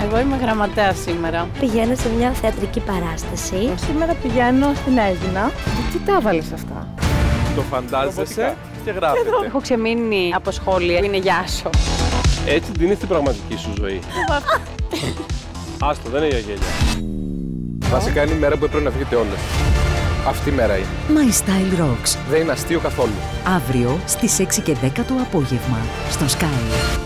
Εγώ είμαι γραμματέα σήμερα. Πηγαίνω σε μια θεατρική παράσταση. Σήμερα πηγαίνω στην Έγινα. Τι τα έβαλες αυτά? Το φαντάζεσαι και γράφεται. Έχω ξεμείνει από σχόλια. Είναι Γιάσο. Έτσι δίνεις την πραγματική σου ζωή. Άστο, δεν είναι για γέλια. Βασικά είναι η μέρα που έπρεπε να βγείτε όλες. Αυτή η μέρα είναι. My Style Rocks. Δεν είναι αστείο καθόλου. Αύριο στις 6 και 10 το απόγευμα στο Sky.